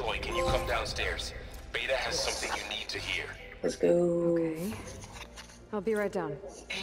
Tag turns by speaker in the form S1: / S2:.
S1: Joy, can you come downstairs? Beta has something you need to hear.
S2: Let's go.
S3: Okay. I'll be right down.